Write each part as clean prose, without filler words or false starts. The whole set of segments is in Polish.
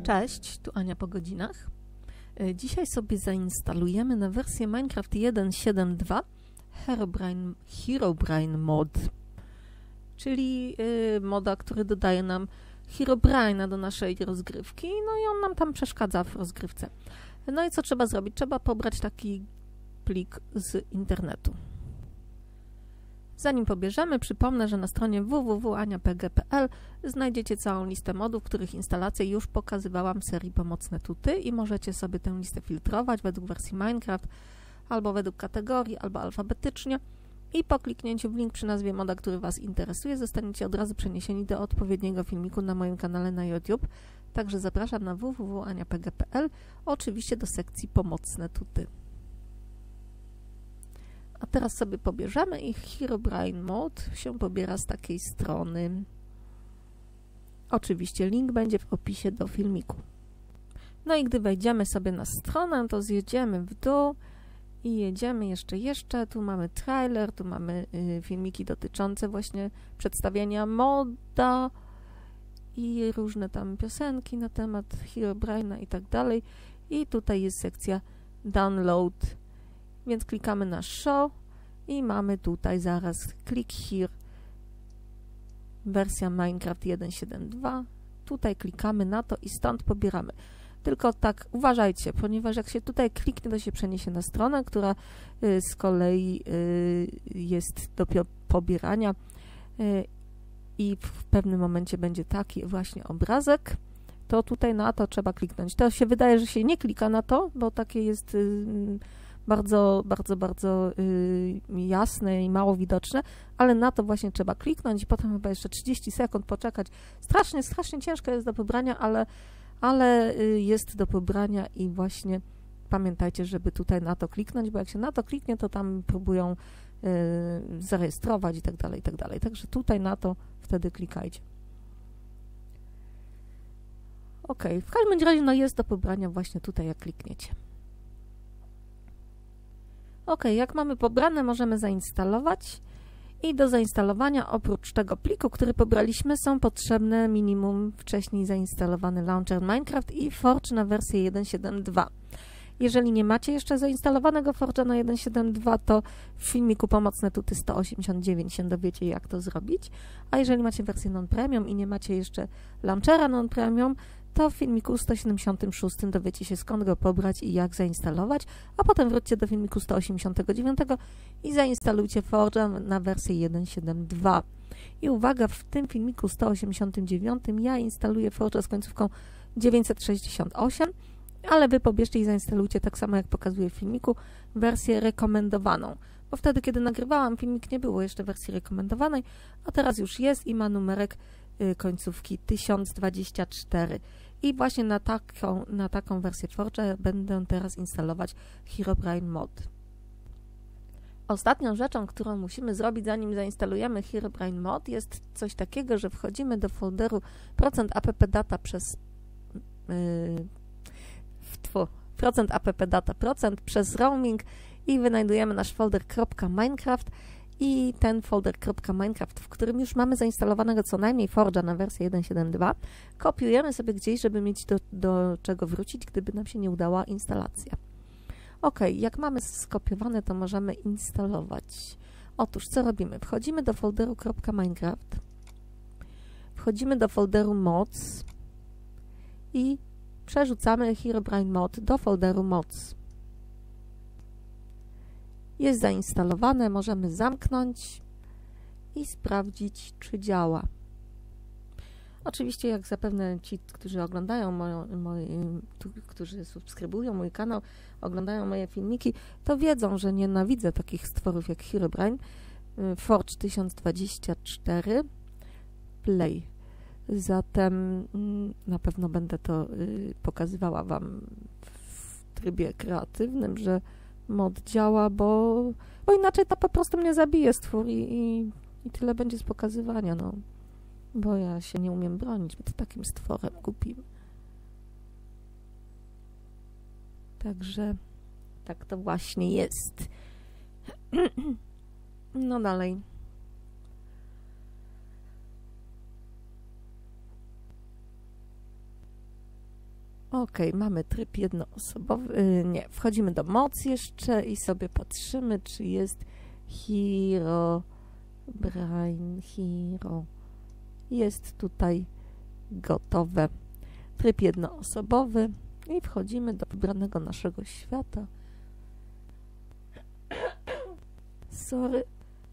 Cześć, tu Ania po godzinach. Dzisiaj sobie zainstalujemy na wersję Minecraft 1.7.2 Herobrine mod, czyli moda, który dodaje nam Herobrine'a do naszej rozgrywki, no i on nam tam przeszkadza w rozgrywce. No i co trzeba zrobić? Trzeba pobrać taki plik z internetu. Zanim pobierzemy, przypomnę, że na stronie www.aniapg.pl znajdziecie całą listę modów, których instalację już pokazywałam w serii Pomocne Tuty i możecie sobie tę listę filtrować według wersji Minecraft, albo według kategorii, albo alfabetycznie i po kliknięciu w link przy nazwie moda, który Was interesuje, zostaniecie od razu przeniesieni do odpowiedniego filmiku na moim kanale na YouTube. Także zapraszam na www.aniapg.pl, oczywiście do sekcji Pomocne Tuty. A teraz sobie pobierzemy i Herobrine mod się pobiera z takiej strony. Oczywiście link będzie w opisie do filmiku. No i gdy wejdziemy sobie na stronę, to zjedziemy w dół i jedziemy jeszcze. Tu mamy trailer, tu mamy filmiki dotyczące właśnie przedstawienia moda i różne tam piosenki na temat Herobrine'a i tak dalej. I tutaj jest sekcja download. Więc klikamy na show i mamy tutaj zaraz click here, wersja Minecraft 1.7.2. Tutaj klikamy na to i stąd pobieramy. Tylko tak uważajcie, ponieważ jak się tutaj kliknie, to się przeniesie na stronę, która z kolei jest do pobierania i w pewnym momencie będzie taki właśnie obrazek. To tutaj na to trzeba kliknąć. To się wydaje, że się nie klika na to, bo takie jest bardzo jasne i mało widoczne, ale na to właśnie trzeba kliknąć i potem chyba jeszcze 30 sekund poczekać. Strasznie ciężko jest do pobrania, ale jest do pobrania i właśnie pamiętajcie, żeby tutaj na to kliknąć, bo jak się na to kliknie, to tam próbują zarejestrować i tak dalej. Także tutaj na to wtedy klikajcie. Ok, w każdym razie no jest do pobrania właśnie tutaj, jak klikniecie. Ok, jak mamy pobrane, możemy zainstalować i do zainstalowania oprócz tego pliku, który pobraliśmy, są potrzebne minimum wcześniej zainstalowany launcher Minecraft i Forge na wersję 1.7.2. Jeżeli nie macie jeszcze zainstalowanego Forge'a na 1.7.2, to w filmiku Pomocne Tuty 189 się dowiecie, jak to zrobić, a jeżeli macie wersję non-premium i nie macie jeszcze launchera non-premium, to w filmiku 176 dowiecie się, skąd go pobrać i jak zainstalować, a potem wróćcie do filmiku 189 i zainstalujcie Forge'a na wersję 1.7.2. I uwaga, w tym filmiku 189 ja instaluję Forge'a z końcówką 968, ale Wy pobierzcie i zainstalujcie tak samo, jak pokazuję w filmiku, wersję rekomendowaną. Bo wtedy, kiedy nagrywałam filmik, nie było jeszcze wersji rekomendowanej, a teraz już jest i ma numerek końcówki 1024. I właśnie na taką wersję Forge'a będę teraz instalować Herobrine mod. Ostatnią rzeczą, którą musimy zrobić, zanim zainstalujemy Herobrine mod, jest coś takiego, że wchodzimy do folderu %appdata przez roaming i wynajdujemy nasz folder .minecraft i ten folder .minecraft, w którym już mamy zainstalowanego co najmniej Forge'a na wersję 1.7.2, kopiujemy sobie gdzieś, żeby mieć do czego wrócić, gdyby nam się nie udała instalacja. Ok, jak mamy skopiowane, to możemy instalować. Otóż, co robimy? Wchodzimy do folderu .minecraft, wchodzimy do folderu mods i przerzucamy Herobrine mod do folderu mods. Jest zainstalowane, możemy zamknąć i sprawdzić, czy działa. Oczywiście, jak zapewne ci, którzy oglądają którzy subskrybują mój kanał, oglądają moje filmiki, to wiedzą, że nienawidzę takich stworów jak Herobrine. Forge 1024 Play. Zatem na pewno będę to pokazywała Wam w trybie kreatywnym, że mod działa, bo inaczej to po prostu mnie zabije stwór i tyle będzie z pokazywania, no. Bo ja się nie umiem bronić przed takim stworem głupim. Także tak to właśnie jest. No dalej. Ok, mamy tryb jednoosobowy. Nie, wchodzimy do moc jeszcze i sobie patrzymy, czy jest Herobrine. Jest tutaj gotowe. Tryb jednoosobowy i wchodzimy do wybranego naszego świata. Sorry.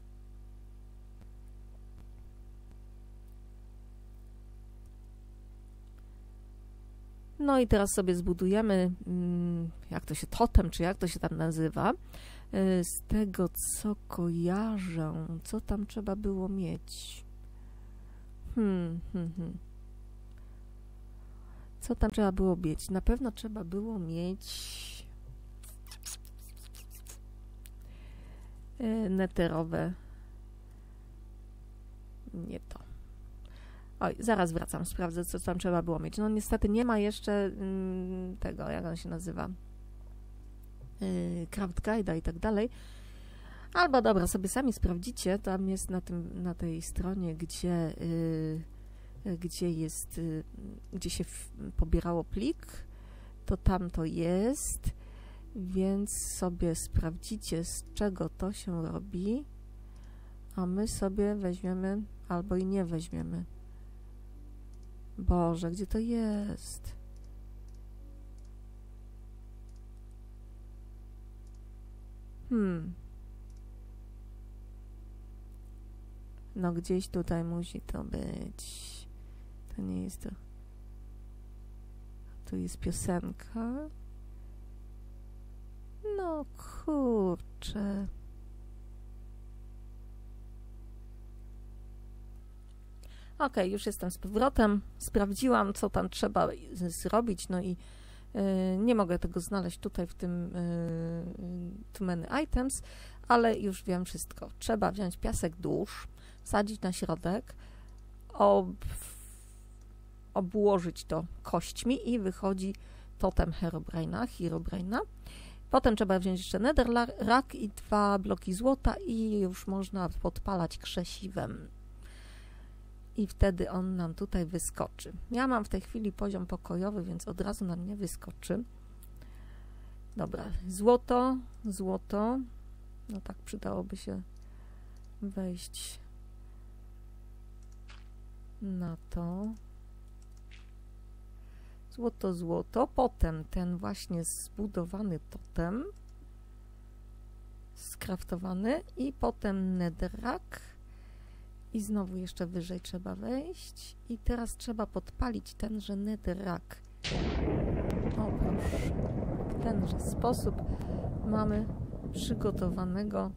No i teraz sobie zbudujemy, jak to się, totem, czy jak to się tam nazywa. Z tego, co kojarzę, co tam trzeba było mieć. Co tam trzeba było mieć? Na pewno trzeba było mieć neterowe. Nie to. Oj, zaraz wracam, sprawdzę, co tam trzeba było mieć. No niestety nie ma jeszcze tego, jak on się nazywa, Craft Guide'a i tak dalej. Albo dobra, sobie sami sprawdzicie, tam jest na tej stronie, gdzie się pobierało plik, to tam to jest, więc sobie sprawdzicie, z czego to się robi, a my sobie weźmiemy, albo i nie weźmiemy. Boże, gdzie to jest? No gdzieś tutaj musi to być. To nie jest to. Tu jest piosenka. No kurczę. Ok, już jestem z powrotem. Sprawdziłam, co tam trzeba zrobić, no i nie mogę tego znaleźć tutaj w tym Too Many Items, ale już wiem wszystko. Trzeba wziąć piasek dusz, wsadzić na środek, obłożyć to kośćmi i wychodzi totem Herobrine'a. Potem trzeba wziąć jeszcze netherrack i 2 bloki złota i już można podpalać krzesiwem. I wtedy on nam tutaj wyskoczy. Ja mam w tej chwili poziom pokojowy, więc od razu nam nie wyskoczy. Dobra, złoto. No tak, przydałoby się wejść na to. Złoto. Potem ten właśnie zbudowany totem, skraftowany i potem netherrack. I znowu jeszcze wyżej trzeba wejść. I teraz trzeba podpalić tenże netherrack. O proszę. W tenże sposób mamy przygotowanego.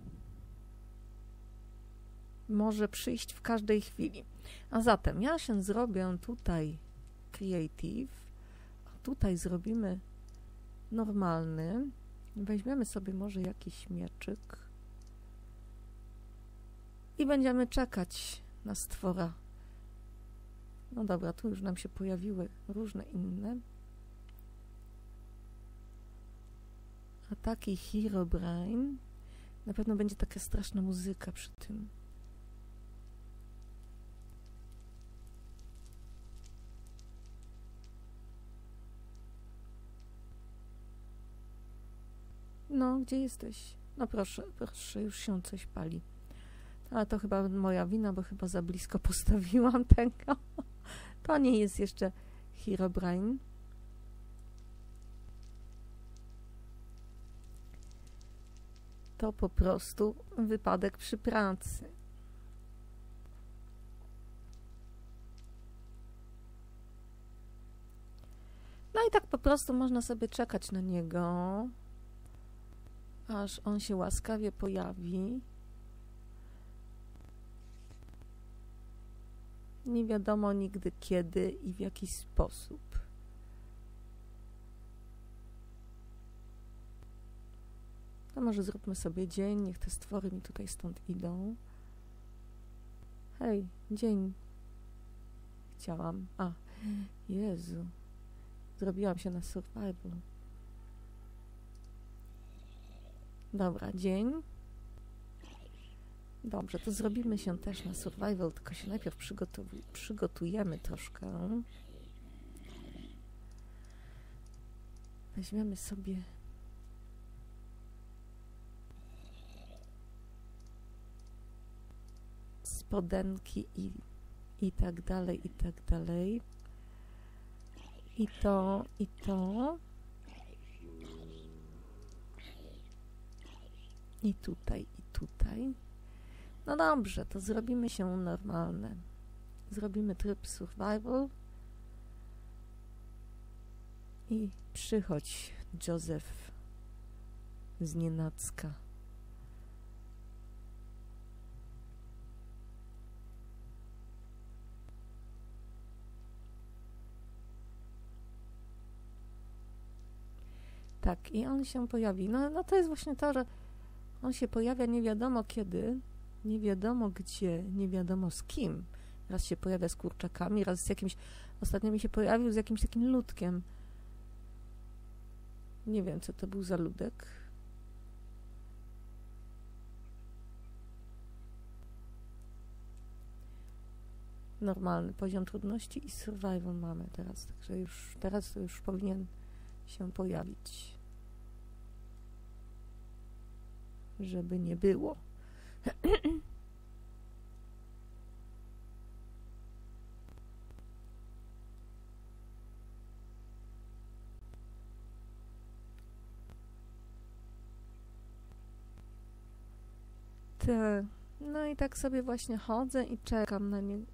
Może przyjść w każdej chwili. A zatem ja się zrobię tutaj creative. A tutaj zrobimy normalny. Weźmiemy sobie może jakiś mieczyk. I będziemy czekać na stwora. No dobra, tu już nam się pojawiły różne inne. A taki Herobrine. Na pewno będzie taka straszna muzyka przy tym. No, gdzie jesteś? No proszę, już się coś pali. Ale to chyba moja wina, bo chyba za blisko postawiłam tego. To nie jest jeszcze Herobrine. To po prostu wypadek przy pracy. No i tak po prostu można sobie czekać na niego, aż on się łaskawie pojawi. Nie wiadomo nigdy kiedy i w jaki sposób. To może zróbmy sobie dzień, niech te stwory mi tutaj stąd idą. Hej, dzień. Chciałam. A, Jezu. Zrobiłam się na survival. Dobra, dzień. Dobrze, to zrobimy się też na survival, tylko się najpierw przygotujemy troszkę. Weźmiemy sobie spodenki i tak dalej, i tak dalej. I to, i to. I tutaj, i tutaj. No dobrze, to zrobimy się normalne. Zrobimy tryb survival. I przychodź, Józef, znienacka. Tak, i on się pojawi. No to jest właśnie to, że on się pojawia nie wiadomo kiedy, nie wiadomo gdzie, nie wiadomo z kim. Raz się pojawia z kurczakami, raz z jakimś... Ostatnio mi się pojawił z jakimś takim ludkiem. Nie wiem, co to był za ludek. Normalny poziom trudności i survival mamy teraz, także teraz to już powinien się pojawić. Żeby nie było. No i tak sobie właśnie chodzę i czekam na niego.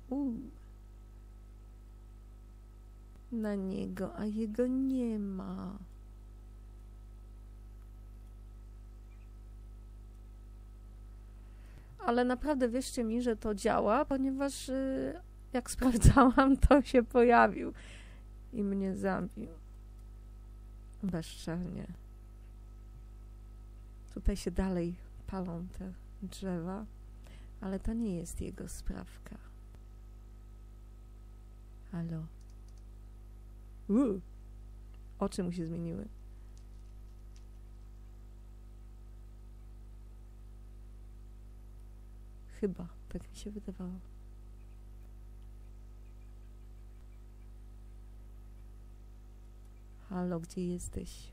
Na niego, a jego nie ma. Ale naprawdę wierzcie mi, że to działa, ponieważ jak sprawdzałam, to się pojawił i mnie zabił. Bezczelnie. Tutaj się dalej palą te drzewa, ale to nie jest jego sprawka. Halo. Oczy mu się zmieniły. Chyba, tak mi się wydawało. Halo, gdzie jesteś?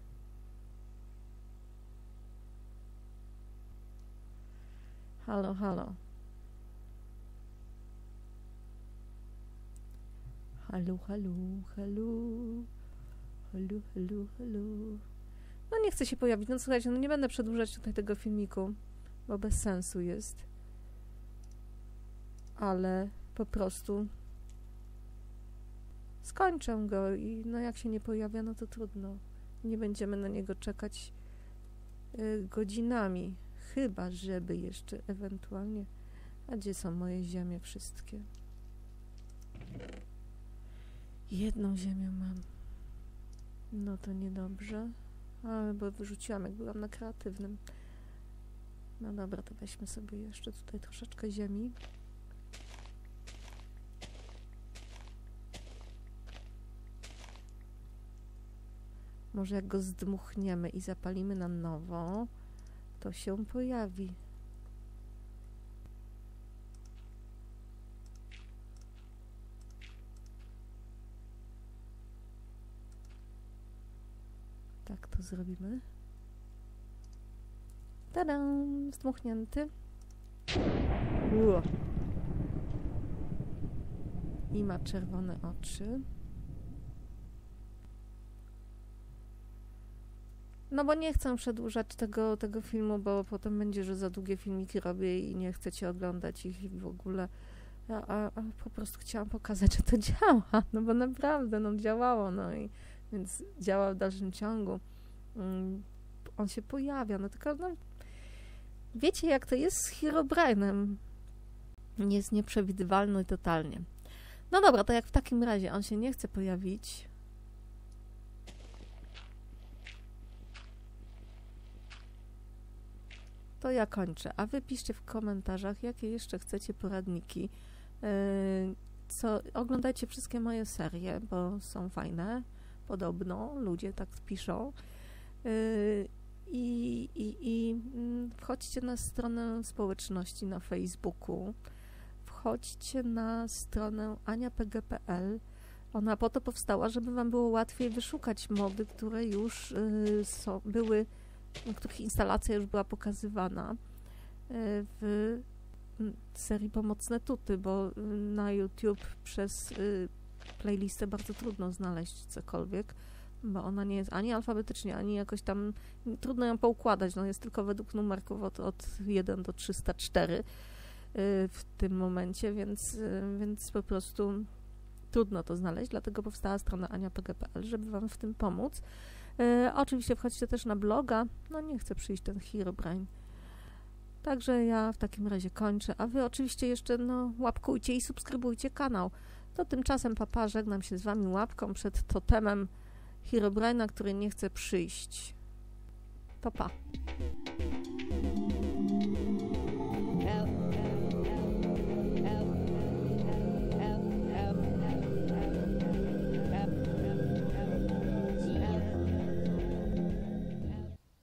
Halo, halo. Halo, halo, halo. Halo, halo, halo. No nie chcę się pojawić. No słuchajcie, no nie będę przedłużać tutaj tego filmiku, bo bez sensu jest. Ale po prostu skończę go i no jak się nie pojawia, no to trudno. Nie będziemy na niego czekać godzinami. Chyba, żeby jeszcze ewentualnie... A gdzie są moje ziemie wszystkie? Jedną ziemię mam. No to niedobrze. Ale bo wyrzuciłam, jak byłam na kreatywnym. No dobra, to weźmy sobie jeszcze tutaj troszeczkę ziemi. Może jak go zdmuchniemy i zapalimy na nowo, to się pojawi. Tak to zrobimy. Tadam! Zdmuchnięty. I ma czerwone oczy. No bo nie chcę przedłużać tego filmu, bo potem będzie, że za długie filmiki robię i nie chcecie oglądać ich w ogóle. A po prostu chciałam pokazać, że to działa. No bo naprawdę, no działało, no i więc działa w dalszym ciągu. On się pojawia, no tylko no, wiecie jak to jest z Herobrine'em. Jest nieprzewidywalny totalnie. No dobra, to jak w takim razie on się nie chce pojawić, to ja kończę. A wy piszcie w komentarzach, jakie jeszcze chcecie poradniki. Oglądajcie wszystkie moje serie, bo są fajne. Podobno ludzie tak piszą. I wchodźcie na stronę społeczności na Facebooku. Wchodźcie na stronę aniapg.pl. Ona po to powstała, żeby wam było łatwiej wyszukać mody, które już były, których instalacja już była pokazywana w serii Pomocne Tuty, bo na YouTube przez playlistę bardzo trudno znaleźć cokolwiek, bo ona nie jest ani alfabetycznie, ani jakoś tam, trudno ją poukładać, no jest tylko według numerków od 1 do 304 w tym momencie, więc po prostu trudno to znaleźć, dlatego powstała strona aniapg.pl, żeby wam w tym pomóc. Oczywiście wchodźcie też na bloga, no nie chcę przyjść ten Herobrine. Także ja w takim razie kończę, a wy oczywiście jeszcze łapkujcie i subskrybujcie kanał. To tymczasem papa, żegnam się z wami łapką przed totemem Herobrine'a, który nie chce przyjść. To pa.